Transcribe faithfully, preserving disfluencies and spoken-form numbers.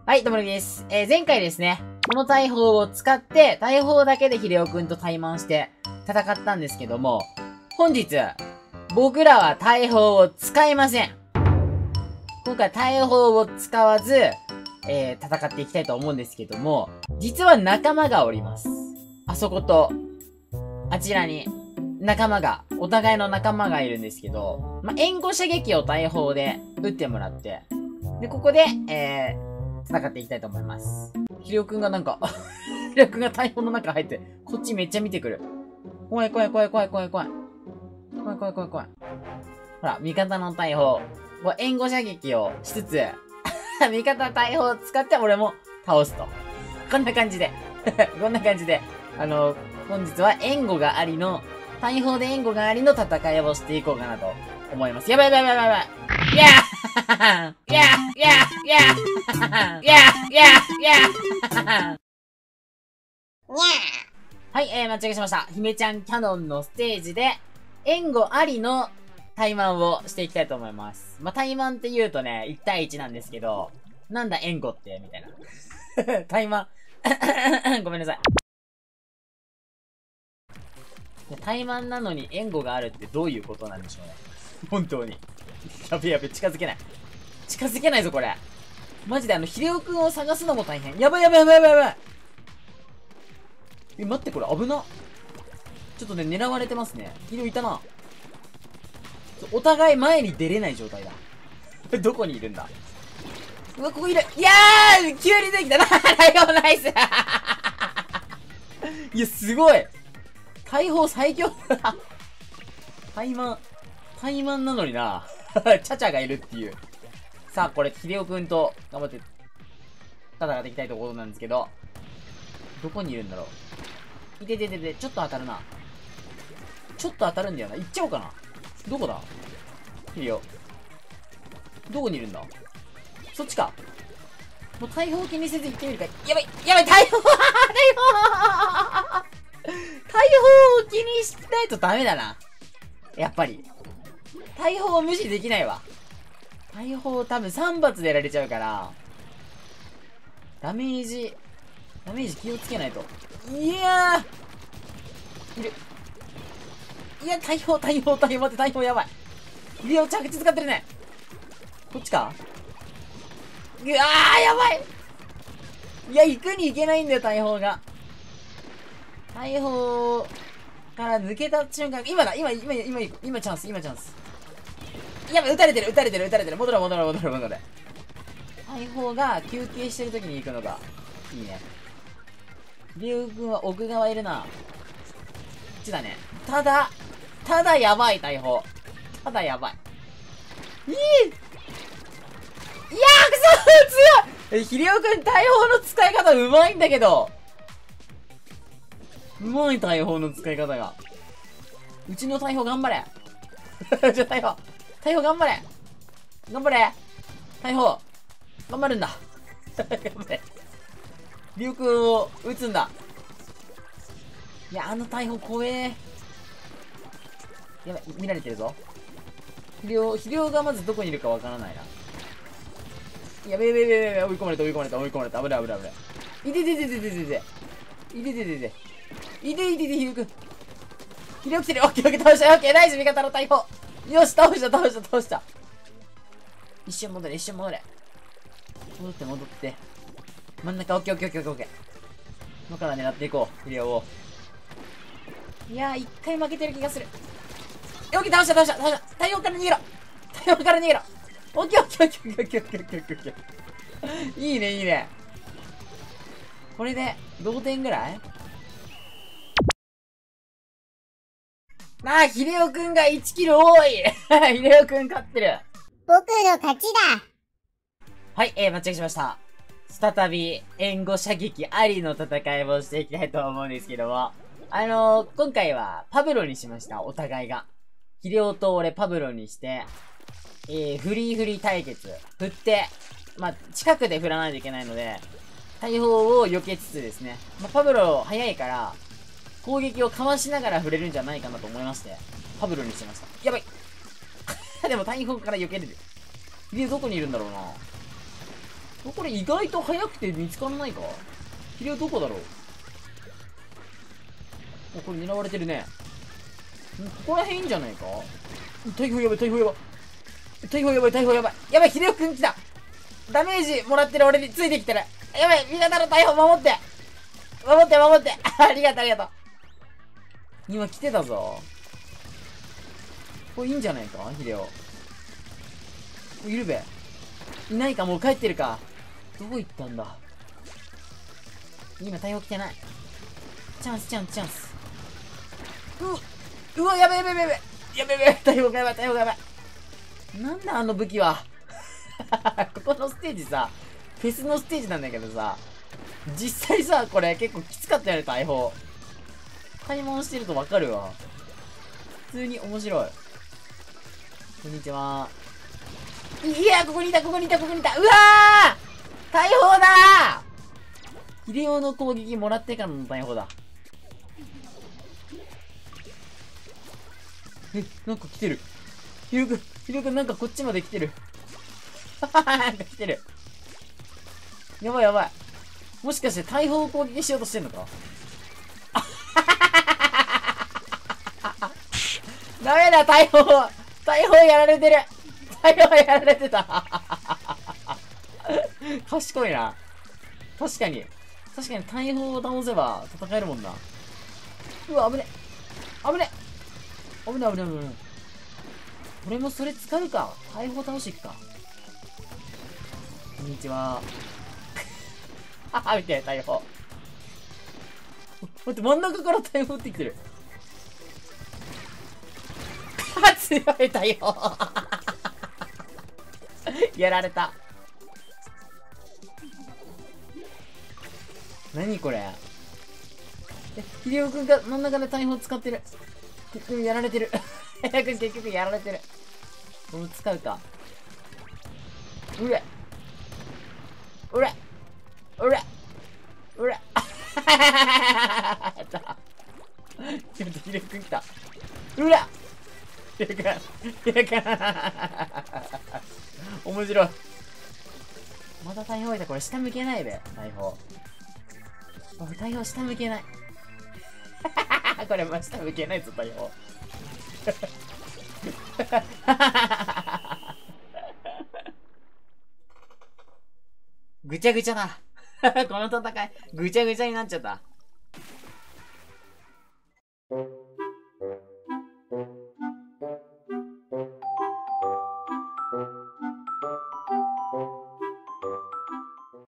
はい、ともりです。えー、前回ですね、この大砲を使って、大砲だけでヒデオくんと対マンして戦ったんですけども、本日、僕らは大砲を使いません。今回大砲を使わず、えー、戦っていきたいと思うんですけども、実は仲間がおります。あそこと、あちらに、仲間が、お互いの仲間がいるんですけど、まあ、援護射撃を大砲で撃ってもらって、で、ここで、えー、戦っていきたいと思います。ヒレオくんがなんか、ヒレオくんが大砲の中入って、こっちめっちゃ見てくる。怖い怖い怖い怖い怖い怖い。怖い怖い怖い怖い。ほら、味方の大砲。こう援護射撃をしつつ、味方大砲を使って俺も倒すと。こんな感じで。こんな感じで。あの、本日は援護がありの、大砲で援護がありの戦いをしていこうかなと思います。やばいやばいやばいやばい。いやーいやいやいやいやいやいやはい、えー、間違えしました。姫ちゃんキャノンのステージで、援護ありの対マンをしていきたいと思います。まあ、対マンって言うとね、いち対いちなんですけど、なんだ援護って、みたいな。対マン。ごめんなさい。対マンなのに援護があるってどういうことなんでしょうね。本当に。やべやべ、近づけない。近づけないぞ、これ。マジであの、ヒデオくんを探すのも大変。やばいやばいやばいやばいやばい。え、待って、これ危な。ちょっとね、狙われてますね。ヒデオいたな。お互い前に出れない状態だ。どこにいるんだ。うわ、ここいる。いやー急に出てきたな。大砲ナイス。いや、すごい。大砲最強だ。対マン、対マンなのにな。チャチャがいるっていう。さあ、これ、ヒデオくんと頑張って戦っていきたいところなんですけど、どこにいるんだろう。いてててて、ちょっと当たるな。ちょっと当たるんだよな。行っちゃおうかな。どこだヒデオ。どこにいるんだ。そっちか。もう大砲気にせず行ってみるか。やばいやばい大砲大砲大砲を気にしないとダメだな。やっぱり。大砲を無視できないわ。大砲多分さん発でやられちゃうから、ダメージ、ダメージ気をつけないと。いやーいる。いや、大砲、大砲、大砲、待って、大砲やばい。いや、着地使ってるね。こっちか。うわー、やばい。いや、行くに行けないんだよ、大砲が。大砲から抜けた瞬間、今だ、今、今、今、今、チャンス、今、チャンス。やばい、撃たれてる、撃たれてる、撃たれてる。戻れ、戻れ、戻れ、戻れ。大砲が休憩してる時に行くのが、いいね。リュウ君は奥側いるな。こっちだね。ただ、ただやばい、大砲。ただやばい。いいいやー、くそ強い。ヒデオ君、大砲の使い方うまいんだけど。うまい、大砲の使い方が。うちの大砲頑張れ。じゃ、大砲。大砲頑張れ。頑張れ。大砲。頑張るんだ。頑張れ。リュウ君を撃つんだ。いや、あの大砲怖え。やばい、見られてるぞ。ヒデオ、ヒデオがまずどこにいるかわからないな。やべやべやべやべ、追い込まれた追い込まれた追い込まれた。危ない危ない危ない。いててててててて。いてててて。いていてて、ヒデオ君。ヒデオ来てる。オッケーオッケー、倒した。オッケー、ナイス、味方の大砲。よし、倒した倒した倒した。一瞬戻れ、一瞬戻れ。戻って戻って。真ん中、オッケーオッケーオッケーオッケー。今から狙っていこう、ヒデオを。いやー、一回負けてる気がする。オッケー、倒した倒した倒した。大砲から逃げろ。大砲から逃げろ。オッケーオッケーオッケーオッケーオッケーオッケーオッケーオッケー。いいねいいね。これで同点ぐらい。ああ、ヒデオくんがいちキル多い。ヒデオくん勝ってる。 僕の勝ちだ。 はい、えー、間違えしました。再び援護射撃ありの戦いをしていきたいと思うんですけども、あのー、今回はパブロにしました。お互いが。ヒデオと俺パブロにして、えー、フリーフリー対決。振って、まあ、近くで振らないといけないので、大砲を避けつつですね。まあ、パブロ早いから、攻撃をかわしながら振れるんじゃないかなと思いまして、パブロにしました。やばいでも大砲から避けれる。ヒデオどこにいるんだろうな。 これ意外と早くて見つからないか。ヒレオどこだろう。お、これ狙われてるね。んここら辺いいんじゃないか。大砲やばい、大砲やばい。大砲やばい、大砲やばい。やばい、ヒデオくん来た。ダメージもらってる俺についてきてる。やばい、味方の大砲守って。守って、守って。ありがとう、ありがとう。今来てたぞ。これいいんじゃないか、ヒデオ。いるべ。いないか、もう帰ってるか。どこ行ったんだ。今大砲来てない。チャンス、チャンス、チャンス。う、うわ、やべやべやべやべ。やべやべ、大砲がやばい、大砲がやばい。なんだあの武器は。ここのステージさ、フェスのステージなんだけどさ、実際さ、これ結構きつかったよね、大砲。買い物してるとわかるわ。普通に面白い。こんにちは。いや、ここにいた、ここにいた、ここにいた。うわー大砲だーヒレオの攻撃もらってからの大砲だ。え、なんか来てる。ヒレオくん、ヒレオくんなんかこっちまで来てる。なんか来てる。やばいやばい。もしかして大砲を攻撃しようとしてんのか。ダメだ、大砲大砲やられてる。大砲やられてた。賢いな。確かに。確かに大砲を倒せば戦えるもんな。うわ、危ね。危ね。危ね、危ね、危ね。俺もそれ使うか。大砲倒していくか。こんにちは。あ、見て、大砲。待って、真ん中から大砲ってきてる。強い大砲。やられた。何これ。え、ヒデオくんが真ん中で大砲使ってる。結局やられてる。ヒデオくん結局やられてる。これ使うか。うれ。うれ。うれ。うれ。やった。ちょっとヒデオくん来た。うら。ヒデオくん。ヒデオくん。面白い。また大砲いた。これ下向けないで、大砲。大砲下向けない。これま下向けないぞ、大砲。ぐちゃぐちゃだ。この戦い、ぐちゃぐちゃになっちゃった。